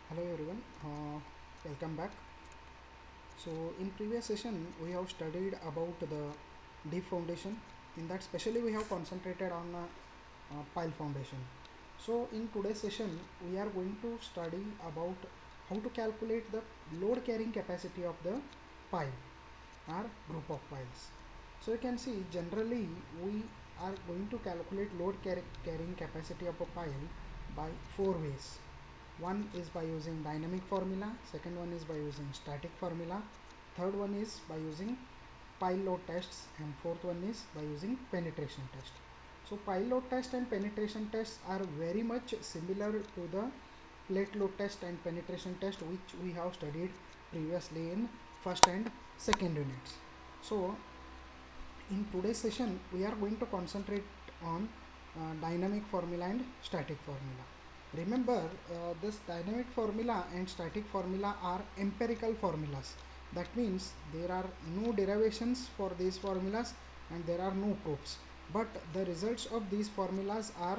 Hello everyone, welcome back. So in previous session we have studied about the deep foundation. In that specially we have concentrated on pile foundation. So in today's session we are going to study about how to calculate the load carrying capacity of the pile or group of piles. So you can see generally we are going to calculate carrying capacity of a pile by four ways. One is by using dynamic formula, second one is by using static formula, third one is by using pile load tests, and fourth one is by using penetration test. So pile load test and penetration tests are very much similar to the plate load test and penetration test which we have studied previously in first and second units. So in today's session we are going to concentrate on dynamic formula and static formula. Remember, this dynamic formula and static formula are empirical formulas. That means there are no derivations for these formulas and there are no proofs, but the results of these formulas are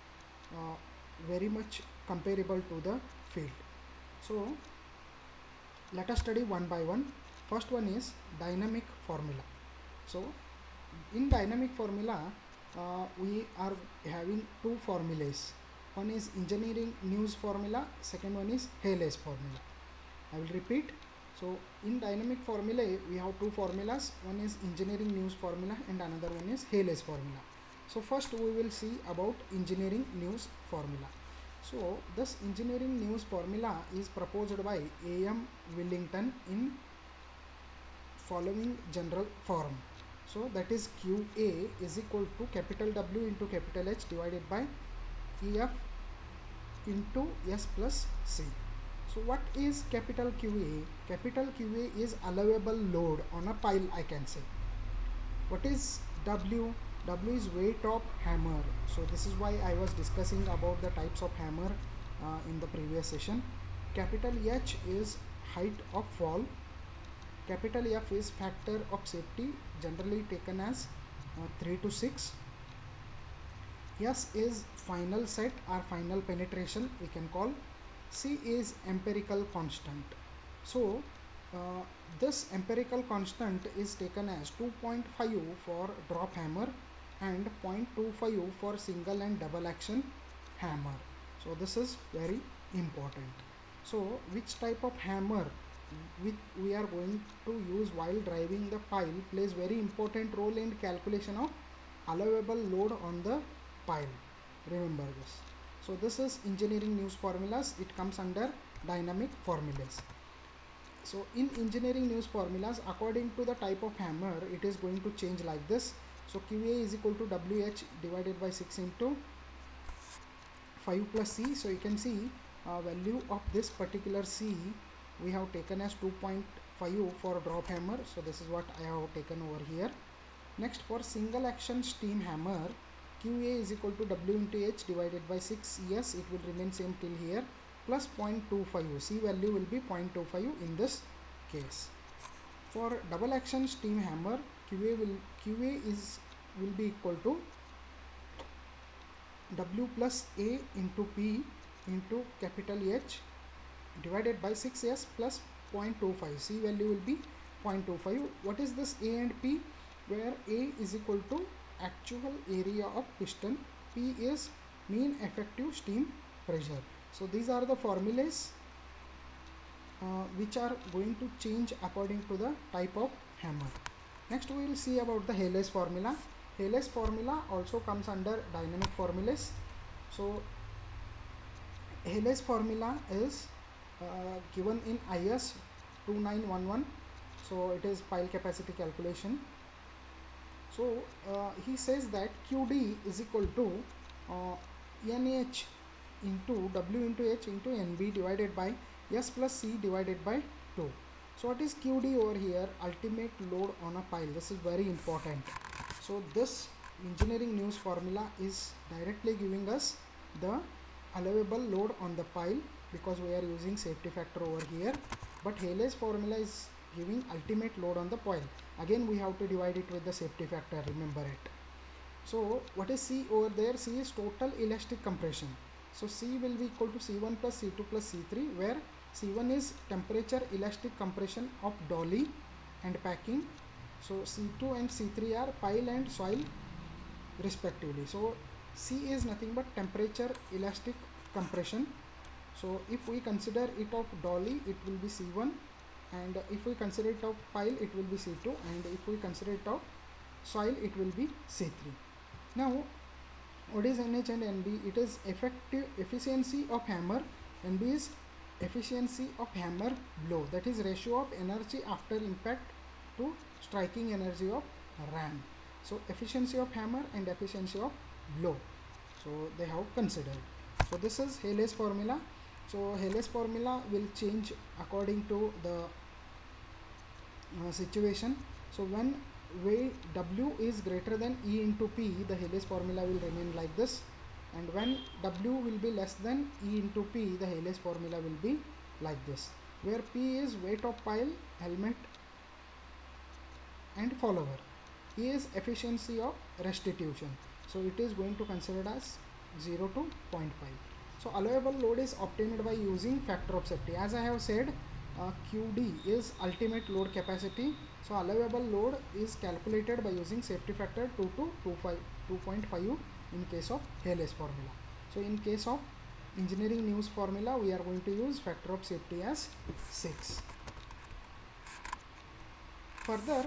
very much comparable to the field. So let us study one by one. First one is dynamic formula. So in dynamic formula we are having two formulas. One is engineering news formula, second one is Hales formula. I will repeat. So in dynamic formula we have two formulas. One is engineering news formula and another one is Hales formula. So first we will see about engineering news formula. So this engineering news formula is proposed by A.M. Willington in following general form. So that is QA is equal to capital W into capital H divided by EF into S plus C. So what is capital QA? Capital QA is allowable load on a pile, I can say. What is W? W is weight of hammer. So this is why I was discussing about the types of hammer in the previous session. Capital H is height of fall. Capital F is factor of safety, generally taken as 3 to 6. S is final set or final penetration, we can call. C is empirical constant. So this empirical constant is taken as 2.5 for drop hammer and 0.25 for single and double action hammer. So this is very important. So which type of hammer we are going to use while driving the pile plays very important role in calculation of allowable load on the pile. Remember this. So this is engineering news formulas. It comes under dynamic formulas. So in engineering news formulas, according to the type of hammer, it is going to change like this. So QA is equal to WH divided by 6 into 5 plus C. So you can see value of this particular C we have taken as 2.5 for drop hammer. So this is what I have taken over here. Next, for single action steam hammer, QA is equal to W into H divided by 6. Yes, it will remain same till here, plus 0.25. C value will be 0.25 in this case. For double action steam hammer, QA will be equal to W plus A into P into capital H divided by 6S plus 0.25. C value will be 0.25. What is this A and P? Where A is equal to actual area of piston, P is mean effective steam pressure. So these are the formulas which are going to change according to the type of hammer. Next we will see about the Hales formula. Hales formula also comes under dynamic formulas. So Hales formula is given in IS 2911. So it is pile capacity calculation. So he says that QD is equal to NH into W into H into NB divided by S plus C divided by 2. So what is QD over here? Ultimate load on a pile. This is very important. So this engineering news formula is directly giving us the allowable load on the pile because we are using safety factor over here, but Hales formula is giving ultimate load on the pile. Again we have to divide it with the safety factor, remember it. So what is C over there? C is total elastic compression. So C will be equal to C1 plus C2 plus C3, where C1 is temperature elastic compression of dolly and packing. So C2 and C3 are pile and soil respectively. So C is nothing but temperature elastic compression. So if we consider it of dolly, it will be C1, and if we consider it of pile, it will be C2, and if we consider it of soil, it will be C3. Now what is NH and NB? It is effective efficiency of hammer. NB is efficiency of hammer blow, that is ratio of energy after impact to striking energy of ram. So efficiency of hammer and efficiency of blow, so they have considered. So this is Hales formula. So Hales formula will change according to the situation. So when W is greater than E into P, the Hales formula will remain like this, and when W will be less than E into P, the Hales formula will be like this, where P is weight of pile, helmet and follower. E is efficiency of restitution, so it is going to consider as 0 to 0.5. So allowable load is obtained by using factor of safety. As I have said, QD is ultimate load capacity. So allowable load is calculated by using safety factor 2 to 2.5 in case of Hales formula. So in case of engineering news formula, we are going to use factor of safety as 6. Further,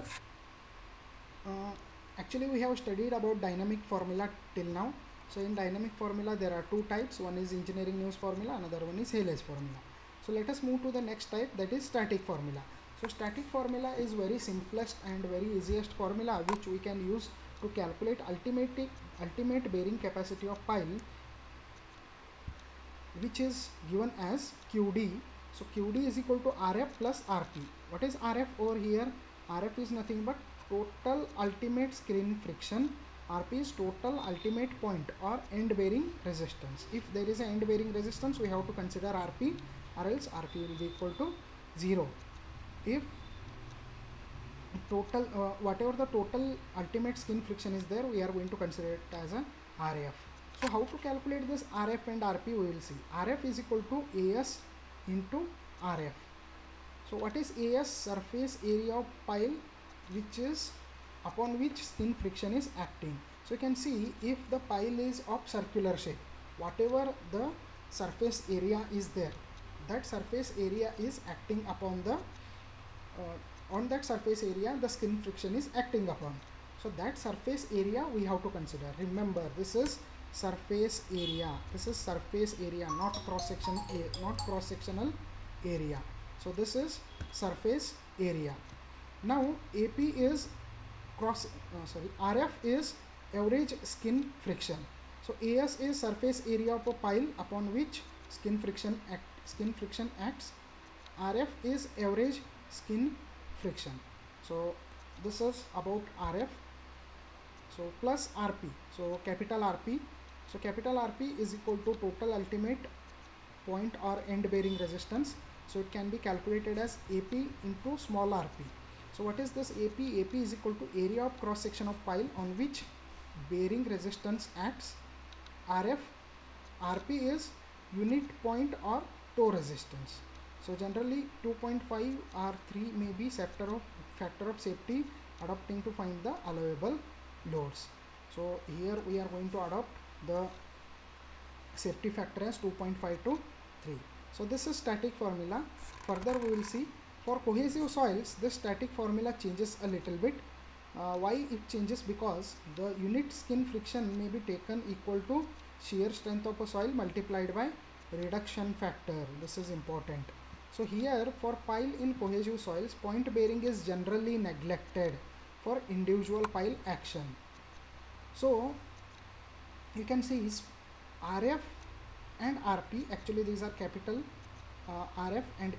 actually we have studied about dynamic formula till now. So in dynamic formula there are two types. One is engineering news formula, another one is Hales formula. So let us move to the next type, that is static formula. So static formula is very simplest and very easiest formula which we can use to calculate ultimate bearing capacity of pile, which is given as QD. So QD is equal to RF plus RP. What is RF over here? RF is nothing but total ultimate screen friction. RP is total ultimate point or end bearing resistance. If there is an end bearing resistance, we have to consider RP, or else RP will be equal to 0. If total whatever the total ultimate skin friction is there, we are going to consider it as a RF. So how to calculate this RF and RP, we will see. RF is equal to AS into RF. So what is AS? Surface area of pile, which is upon which skin friction is acting. So you can see, if the pile is of circular shape, whatever the surface area is there, that surface area is acting upon the on that surface area the skin friction is acting upon. So that surface area we have to consider. Remember, this is surface area. This is surface area, not cross section, not cross sectional area. So this is surface area. Now AP is RF is average skin friction. So AS is surface area of a pile upon which skin friction acts. RF is average skin friction. So this is about RF. So plus RP, so capital RP. So capital RP is equal to total ultimate point or end bearing resistance. So it can be calculated as AP into small rp. So what is this AP? AP is equal to area of cross section of pile on which bearing resistance acts. RP is unit point or toe resistance. So generally 2.5 or 3 may be factor of safety adopting to find the allowable loads. So here we are going to adopt the safety factor as 2.5 to 3. So this is static formula. Further we will see for cohesive soils this static formula changes a little bit. Why it changes? Because the unit skin friction may be taken equal to shear strength of a soil multiplied by reduction factor. This is important. So here for pile in cohesive soils, point bearing is generally neglected for individual pile action. So you can see RF and RP, actually these are capital RF and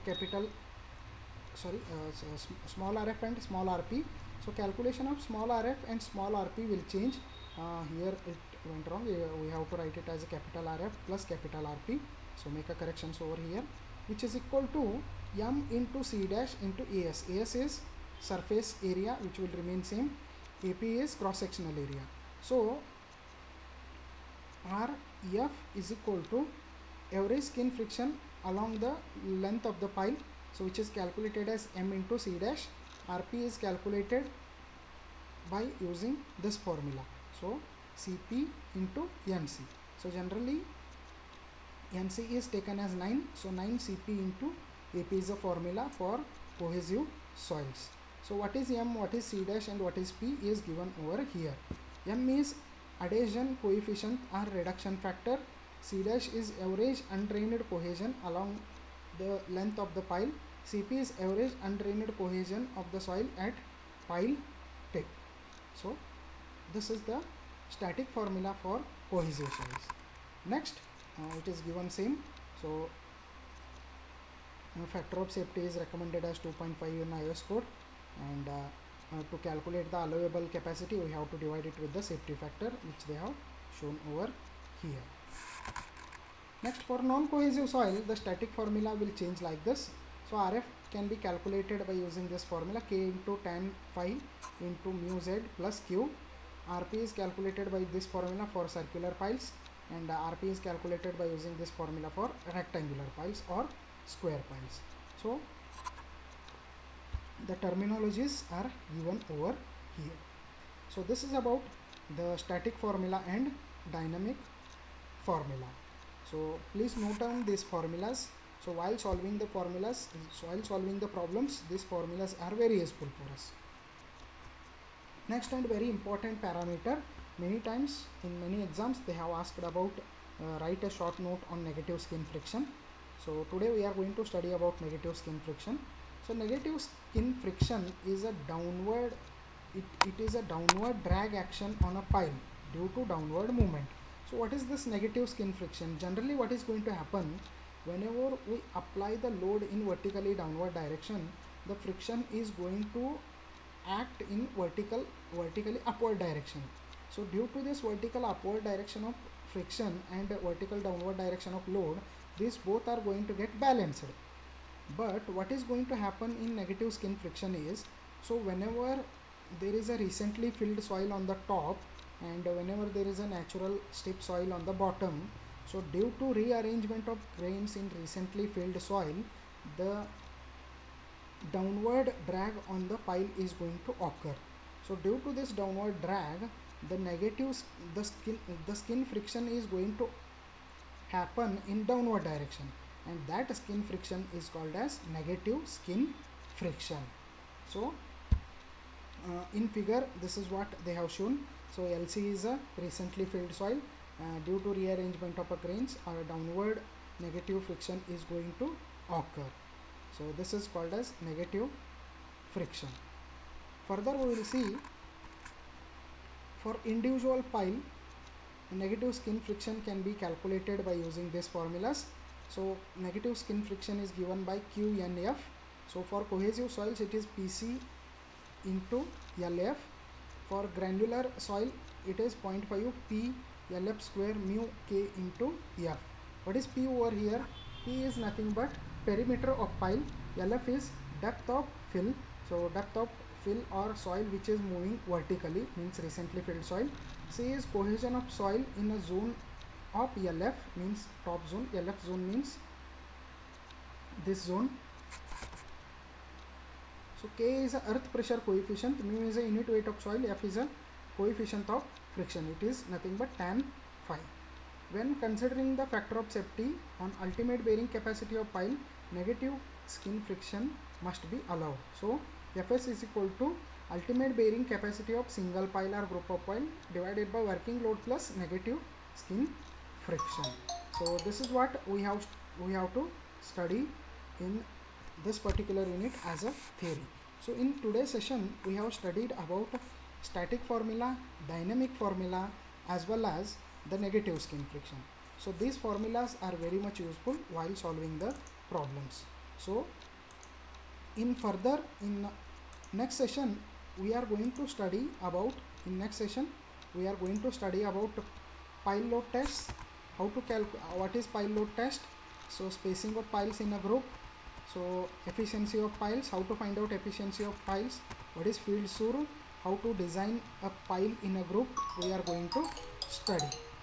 small RF and small RP. So calculation of small RF and small RP will change. Here it went wrong. We have to write it as a capital RF plus capital RP. So make a corrections over here, which is equal to M into C dash into AS. AS is surface area, which will remain same. AP is cross sectional area. So R F is equal to average skin friction along the length of the pile, so which is calculated as m into c dash. Rp is calculated by using this formula, so Cp into Nc. So generally Nc is taken as 9, so 9 Cp into Ap is the formula for cohesive soils. So what is M, what is C dash and what is P is given over here. M is adhesion coefficient or reduction factor. C dash is average undrained cohesion along the length of the pile. Cp is average undrained cohesion of the soil at pile tip. So this is the static formula for cohesive soils. Next, it is given same. So factor of safety is recommended as 2.5 in IS code, and to calculate the allowable capacity we have to divide it with the safety factor, which they have shown over here. Next, for non-cohesive soil, the static formula will change like this. So Rf can be calculated by using this formula, K into tan phi into mu z plus Q. Rp is calculated by this formula for circular piles, and Rp is calculated by using this formula for rectangular piles or square piles. So the terminologies are given over here. So this is about the static formula and dynamic formula. So please note down these formulas. So while solving the formulas, while solving the problems, these formulas are very useful for us. Next, and very important parameter, many times in many exams they have asked about write a short note on negative skin friction. So today we are going to study about negative skin friction. So negative skin friction is a downward, it is a downward drag action on a pile due to downward movement. So what is this negative skin friction? Generally what is going to happen, whenever we apply the load in vertically downward direction, the friction is going to act in vertically upward direction. So due to this vertical upward direction of friction and vertical downward direction of load, these both are going to get balanced. But what is going to happen in negative skin friction is, so whenever there is a recently filled soil on the top and whenever there is a natural steep soil on the bottom, so due to rearrangement of grains in recently filled soil, the downward drag on the pile is going to occur. So due to this downward drag, the skin friction is going to happen in downward direction, and that skin friction is called as negative skin friction. So in figure this is what they have shown. So LC is a recently filled soil, due to rearrangement of grains, or downward negative friction is going to occur. So this is called as negative friction. Further we will see, for individual pile, negative skin friction can be calculated by using these formulas. So negative skin friction is given by QNF. So for cohesive soils it is PC into LF. For granular soil it is 0.5 P LF square mu K into F. What is P over here? P is nothing but perimeter of pile. LF is depth of fill. So depth of fill or soil which is moving vertically, means recently filled soil. C is cohesion of soil in a zone of LF, means top zone. LF zone means this zone. So K is a earth pressure coefficient, mu is a unit weight of soil, F is a coefficient of friction. It is nothing but tan phi. When considering the factor of safety on ultimate bearing capacity of pile, negative skin friction must be allowed. So Fs is equal to ultimate bearing capacity of single pile or group of pile divided by working load plus negative skin friction. So this is what we have to study in this particular unit as a theory. So in today's session we have studied about static formula, dynamic formula, as well as the negative skin friction. So these formulas are very much useful while solving the problems. So in next session we are going to study about pile load tests, how to calculate what is pile load test, so spacing of piles in a group, so efficiency of piles, how to find out efficiency of piles, what is field sur, how to design a pile in a group, we are going to study.